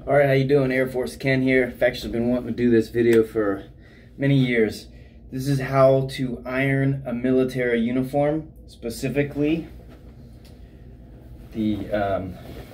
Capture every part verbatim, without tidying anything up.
Alright, how you doing? Air Force Ken here. I've actually been wanting to do this video for many years. This is how to iron a military uniform, specifically the um,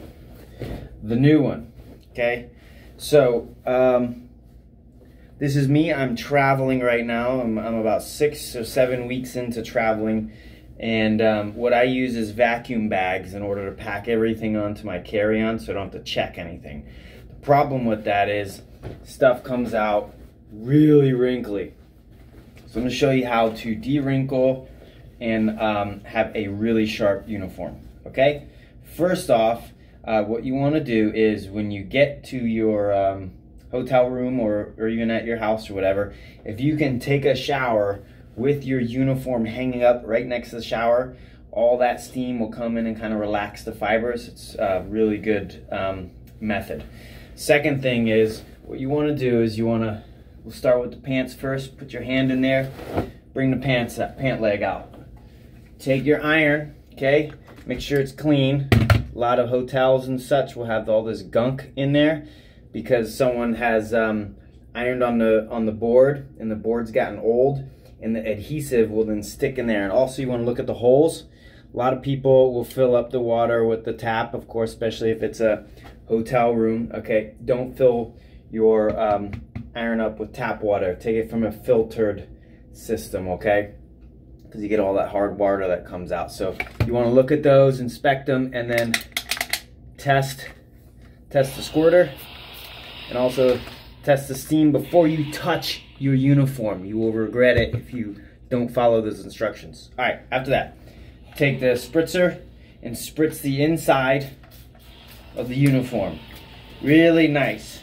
the new one. Okay, so um, this is me. I'm traveling right now. I'm, I'm about six or seven weeks into traveling, and um, what I use is vacuum bags in order to pack everything onto my carry-on, so I don't have to check anything. The problem with that is stuff comes out really wrinkly. So I'm going to show you how to de-wrinkle and um, have a really sharp uniform. Okay, first off, uh, what you want to do is when you get to your um, hotel room or, or even at your house or whatever, if you can take a shower with your uniform hanging up right next to the shower, all that steam will come in and kind of relax the fibers. It's a really good um, method. Second thing is, what you want to do is you want to, we'll start with the pants first. Put your hand in there, bring the pants up, pant leg out. Take your iron, okay? Make sure it's clean. A lot of hotels and such will have all this gunk in there because someone has um, ironed on the on the board and the board's gotten old, and the adhesive will then stick in there. And also you want to look at the holes. A lot of people will fill up the water with the tap, of course, especially if it's a hotel room. Okay, don't fill your um, iron up with tap water. Take it from a filtered system, okay? Because you get all that hard water that comes out. So you want to look at those, inspect them, and then test test the squirter, and also test the steam before you touch your uniform. You will regret it if you don't follow those instructions. All right, after that, take the spritzer and spritz the inside of the uniform. Really nice.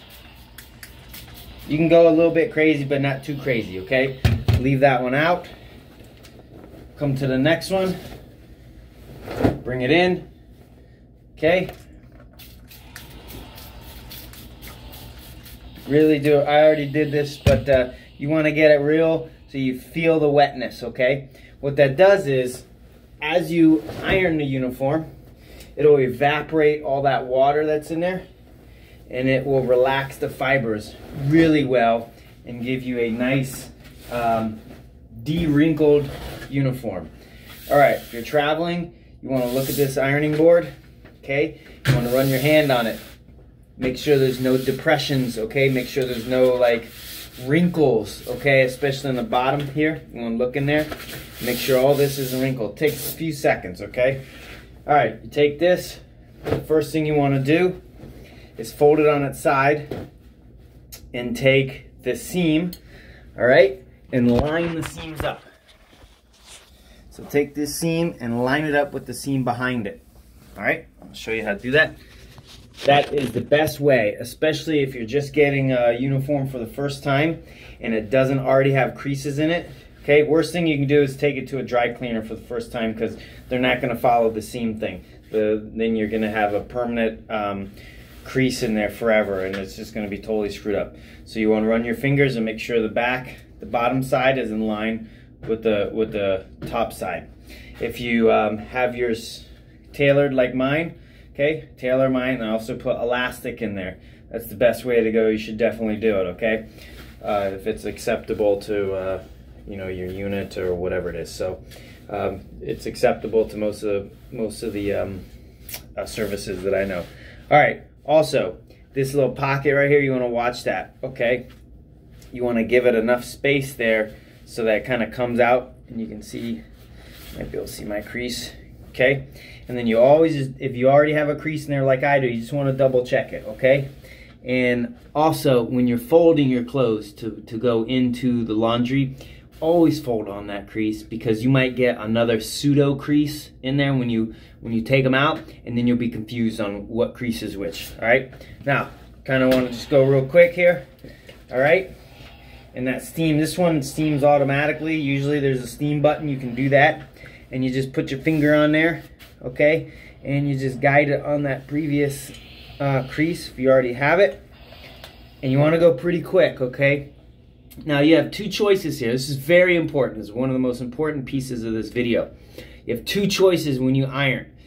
You can go a little bit crazy, but not too crazy, okay? Leave that one out. Come to the next one. Bring it in. Okay? Really do, I already did this, but uh, you want to get it real so you feel the wetness, okay? What that does is, as you iron the uniform, it'll evaporate all that water that's in there, and it will relax the fibers really well and give you a nice um, de-wrinkled uniform. All right, if you're traveling, you want to look at this ironing board, okay? You want to run your hand on it. Make sure there's no depressions, okay? Make sure there's no like wrinkles, okay? Especially on the bottom here. You want to look in there. Make sure all this isn't wrinkled. It takes a few seconds, okay? All right, you take this. The first thing you want to do is fold it on its side and take the seam, all right, and line the seams up. So take this seam and line it up with the seam behind it. All right, I'll show you how to do that. That is the best way, especially if you're just getting a uniform for the first time and it doesn't already have creases in it. Okay, worst thing you can do is take it to a dry cleaner for the first time because they're not going to follow the seam thing. The, then you're going to have a permanent um, crease in there forever, and it's just going to be totally screwed up. So you want to run your fingers and make sure the back, the bottom side is in line with the with the top side. If you um, have yours tailored like mine, okay, tailor mine, and also put elastic in there. That's the best way to go. You should definitely do it, okay? Uh, if it's acceptable to uh, you know, your unit or whatever it is. So um, it's acceptable to most of most of the um, uh, services that I know. All right. Also, this little pocket right here, you want to watch that. Okay. You want to give it enough space there so that it kind of comes out, and you can see, you might be able to see my crease. Okay. And then you always, if you already have a crease in there like I do, you just want to double check it. Okay. And also, when you're folding your clothes to to go into the laundry, always fold on that crease, because you might get another pseudo crease in there when you when you take them out, and then you'll be confused on what crease is which. All right, now kind of want to just go real quick here. All right, and that steam, this one steams automatically. Usually there's a steam button, you can do that, and you just put your finger on there, okay, and you just guide it on that previous uh, crease if you already have it, and you want to go pretty quick, okay. Now you have two choices here. This is very important. This is one of the most important pieces of this video. You have two choices when you iron.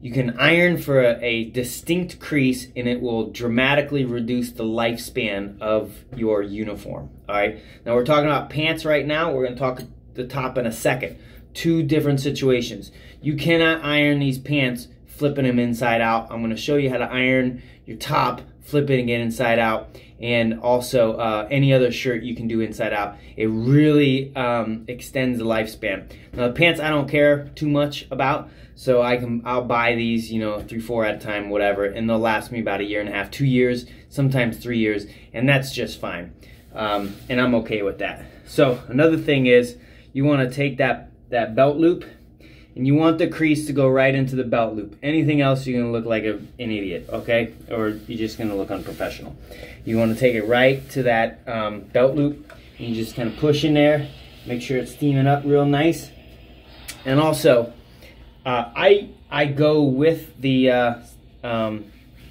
you can iron for a, a distinct crease, and it will dramatically reduce the lifespan of your uniform. All right, now we're talking about pants right now. We're going to talk the top in a second. Two different situations. You cannot iron these pants flipping them inside out. I'm going to show you how to iron your top flipping it inside out, and also uh, any other shirt you can do inside out. It really um, extends the lifespan. Now the pants I don't care too much about, so I can I'll buy these, you know, three, four at a time, whatever, and they'll last me about a year and a half, two years, sometimes three years, and that's just fine. Um, and I'm okay with that. So another thing is, you want to take that that belt loop, and you want the crease to go right into the belt loop. Anything else, you're gonna look like a, an idiot, okay? Or you're just gonna look unprofessional. You wanna take it right to that um, belt loop, and you just kind of push in there, make sure it's steaming up real nice. And also, uh, I I go with the uh, um,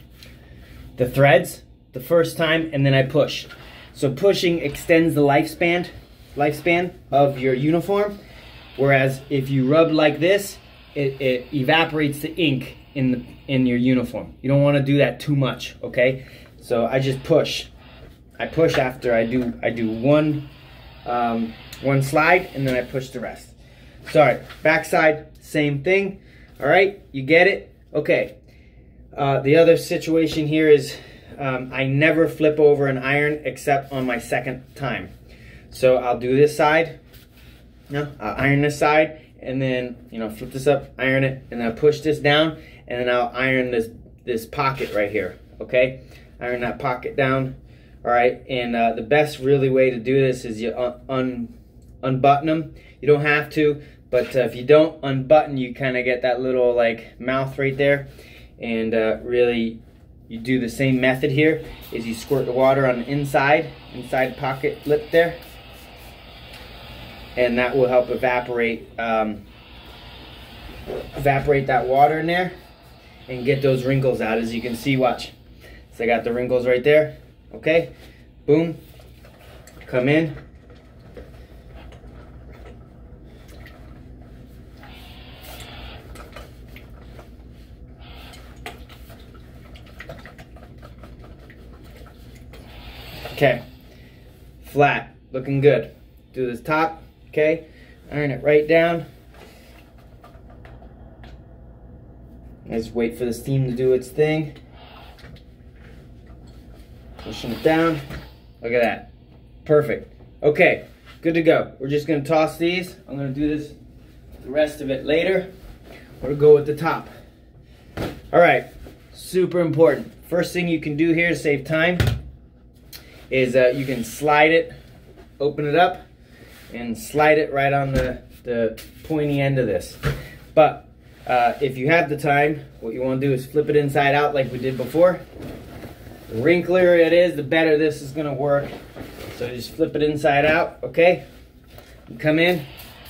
the threads the first time, and then I push. So pushing extends the lifespan lifespan of your uniform. Whereas if you rub like this, it, it evaporates the ink in the in your uniform. You don't want to do that too much, okay? So I just push. I push after I do I do one um, one slide, and then I push the rest. Sorry, backside, same thing. All right, you get it? Okay. Uh, the other situation here is um, I never flip over an iron except on my second time. So I'll do this side. No, I'll iron this side, and then, you know, flip this up, iron it, and then I'll push this down, and then I'll iron this this pocket right here, okay? Iron that pocket down, all right? And uh, the best really way to do this is you un, un unbutton them. You don't have to, but uh, if you don't unbutton, you kind of get that little, like, mouth right there, and uh, really, you do the same method here, is you squirt the water on the inside, inside pocket lip there, and that will help evaporate um, evaporate that water in there and get those wrinkles out. As you can see, watch. So I got the wrinkles right there. Okay, boom, come in. Okay, flat, looking good. Do this top. Okay, iron it right down. Let's wait for the steam to do its thing. Pushing it down. Look at that. Perfect. Okay, good to go. We're just gonna toss these. I'm gonna do this, the rest of it later. We'll go with the top. All right, super important. First thing you can do here to save time is uh, you can slide it, open it up, and slide it right on the, the pointy end of this. But uh, if you have the time, what you want to do is flip it inside out like we did before. The wrinklier it is, the better this is going to work. So just flip it inside out, okay? And come in.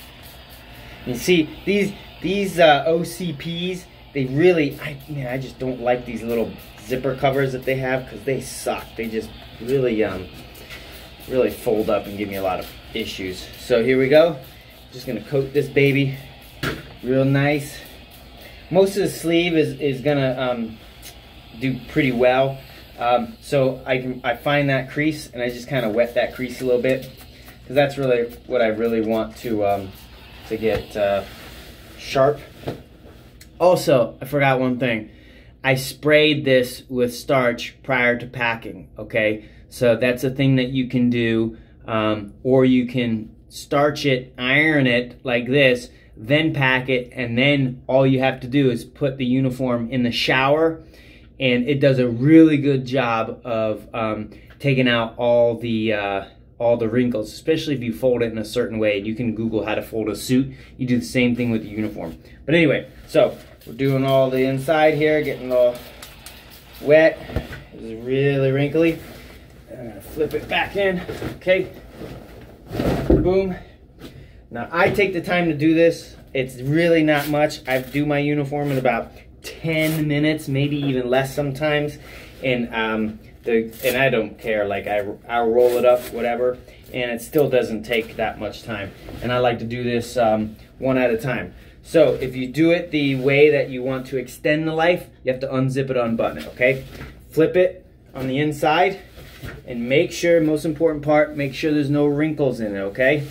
You see, these these uh, O C Ps, they really, I, man, I just don't like these little zipper covers that they have, because they suck. They just really, um, really fold up and give me a lot of issues. So here we go. Just gonna coat this baby real nice. Most of the sleeve is is gonna um, do pretty well. Um, so I can I find that crease, and I just kind of wet that crease a little bit, because that's really what I really want to um, to get uh, sharp. Also, I forgot one thing. I sprayed this with starch prior to packing. Okay, so that's a thing that you can do. Um, or you can starch it, iron it like this, then pack it, and then all you have to do is put the uniform in the shower, and it does a really good job of um, taking out all the uh, all the wrinkles, especially if you fold it in a certain way. You can Google how to fold a suit. You do the same thing with the uniform. But anyway, so we're doing all the inside here, getting all wet. It's really wrinkly. I'm gonna flip it back in, okay? Boom. Now I take the time to do this. It's really not much. I do my uniform in about ten minutes, maybe even less sometimes. And um, the and I don't care. Like I I'll roll it up, whatever, and it still doesn't take that much time. And I like to do this um, one at a time. So if you do it the way that you want to extend the life, you have to unzip it, unbutton it, okay? Flip it on the inside and make sure, most important part, make sure there's no wrinkles in it, okay?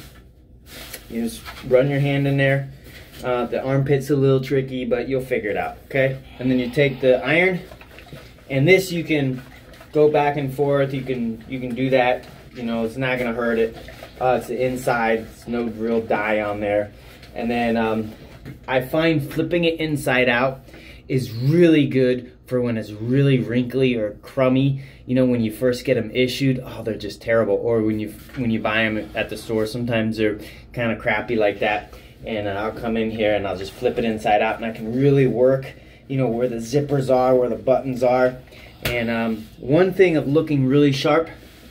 You just run your hand in there. Uh, the armpit's a little tricky, but you'll figure it out, okay? And then you take the iron, and this you can go back and forth. You can you can do that. You know, it's not gonna hurt it. Uh, it's the inside. It's no real dye on there. And then um, I find flipping it inside out is really good for when it's really wrinkly or crummy. You know, when you first get them issued, oh, they're just terrible. Or when you when you buy them at the store, sometimes they're kind of crappy like that. And uh, I'll come in here and I'll just flip it inside out, and I can really work, you know, where the zippers are, where the buttons are. And um, one thing of looking really sharp,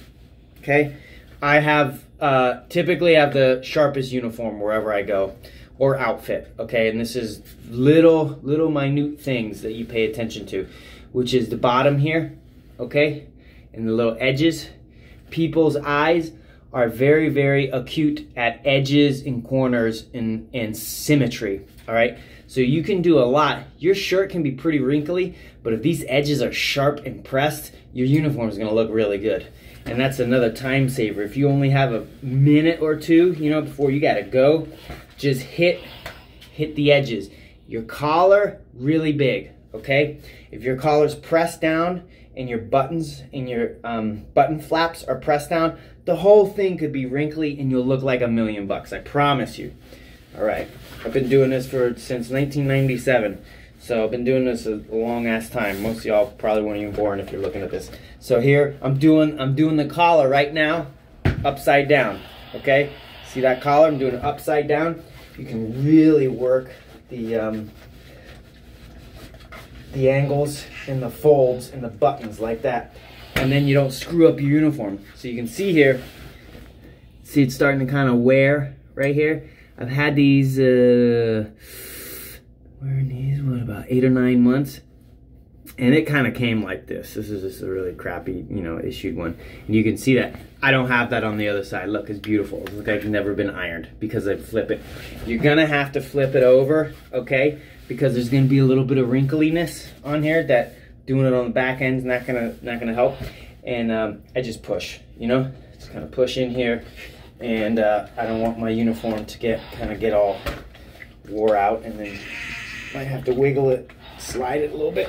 okay, I have uh, typically have the sharpest uniform wherever I go, or outfit, okay. And this is little little minute things that you pay attention to, which is the bottom here, okay, and the little edges. People's eyes are very, very acute at edges and corners and, and symmetry, all right? So you can do a lot. Your shirt can be pretty wrinkly, but if these edges are sharp and pressed, your uniform is gonna look really good. And that's another time saver. If you only have a minute or two, you know, before you gotta go, just hit, hit the edges. Your collar, really big, okay? If your collar's pressed down and your buttons and your um, button flaps are pressed down, the whole thing could be wrinkly and you'll look like a million bucks, I promise you. All right, I've been doing this for since nineteen ninety-seven, so I've been doing this a long ass time. Most of y'all probably weren't even born if you're looking at this. So here, I'm doing, I'm doing the collar right now, upside down, okay? See that collar? I'm doing it upside down. You can really work the, um, the angles and the folds and the buttons like that. And then you don't screw up your uniform. So you can see here, see it's starting to kind of wear right here. I've had these, uh, wearing these, what, about eight or nine months? And it kind of came like this. This is just a really crappy, you know, issued one. And you can see that. I don't have that on the other side. Look, it's beautiful. It looks like it's never been ironed because I flip it. You're gonna have to flip it over, okay? Because there's gonna be a little bit of wrinkliness on here that doing it on the back end is not gonna not gonna help. And um, I just push, you know, just kind of push in here, and uh, I don't want my uniform to get kind of get all wore out, and then might have to wiggle it, slide it a little bit.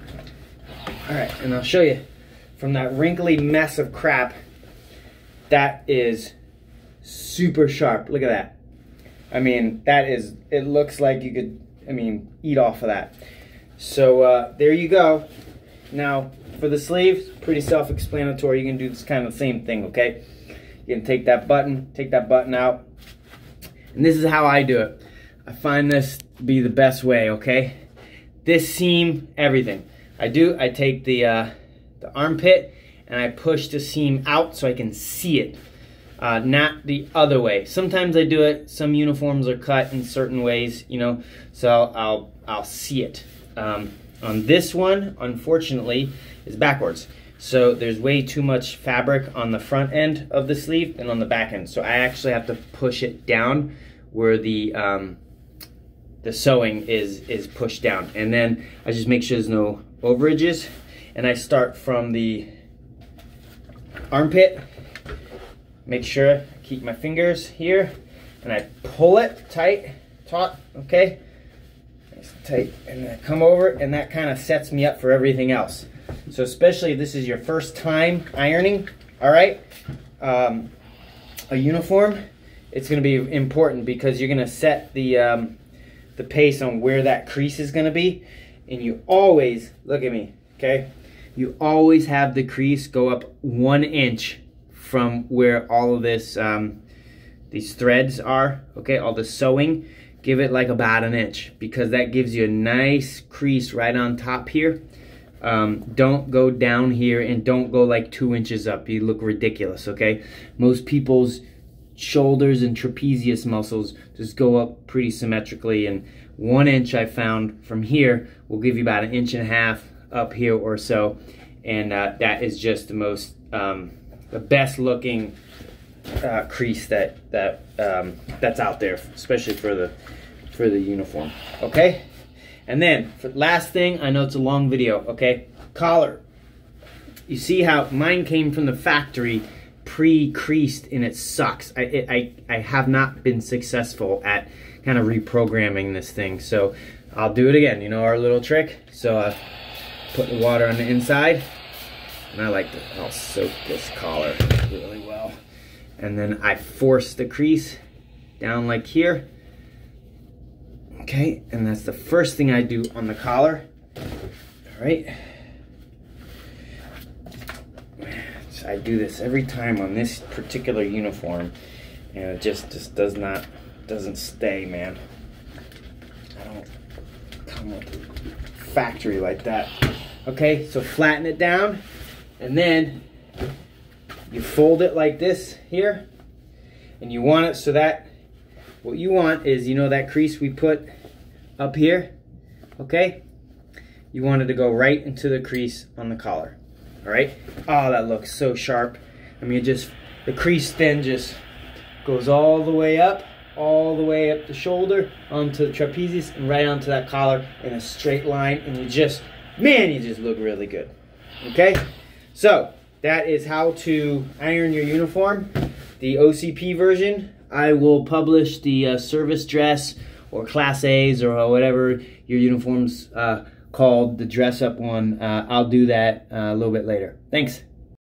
All right, and I'll show you from that wrinkly mess of crap. That is super sharp. Look at that. I mean, that is. It looks like you could. I mean, eat off of that. So uh, there you go. Now, for the sleeves, pretty self-explanatory. You can do this kind of same thing, okay? You can take that button, take that button out. And this is how I do it. I find this to be the best way, okay? This seam, everything. I do, I take the, uh, the armpit and I push the seam out so I can see it. Uh, not the other way. Sometimes I do it. Some uniforms are cut in certain ways, you know, so I'll, I'll, I'll see it. Um, on this one, unfortunately, is backwards. So there's way too much fabric on the front end of the sleeve and on the back end. So I actually have to push it down where the um, the sewing is is pushed down. And then I just make sure there's no overages. And I start from the armpit. Make sure I keep my fingers here. And I pull it tight, taut, okay? Nice and tight. And then I come over, and that kind of sets me up for everything else. So especially if this is your first time ironing, all right, um, a uniform, it's going to be important because you're going to set the um, the pace on where that crease is going to be. And you always, look at me, okay, you always have the crease go up one inch from where all of this, um, these threads are, okay, all the sewing. Give it like about an inch because that gives you a nice crease right on top here. Um, don't go down here and don't go like two inches up. You look ridiculous, okay? Most people's shoulders and trapezius muscles just go up pretty symmetrically, and one inch I found from here will give you about an inch and a half up here or so, and uh, that is just the most, um, the best looking uh, crease that that um, that's out there, especially for the for the uniform, okay? And then, for last thing, I know it's a long video, okay? Collar. You see how mine came from the factory pre-creased and it sucks. I, it, I, I have not been successful at kind of reprogramming this thing. So I'll do it again, you know our little trick? So I put the water on the inside, and I like to, I'll soak this collar really well. And then I force the crease down like here. Okay, and that's the first thing I do on the collar. All right. So I do this every time on this particular uniform, and it just, just does not, doesn't stay, man. I don't come with a factory like that. Okay, so flatten it down, and then you fold it like this here, and you want it so that what you want is, you know that crease we put up here, okay? You want it to go right into the crease on the collar, all right? Oh, that looks so sharp. I mean, it just, the crease then just goes all the way up, all the way up the shoulder, onto the trapezius, and right onto that collar in a straight line, and you just, man, you just look really good, okay? So, that is how to iron your uniform, the O C P version. I will publish the uh, service dress or class A's or whatever your uniform's uh, called, the dress up one. Uh, I'll do that uh, a little bit later. Thanks.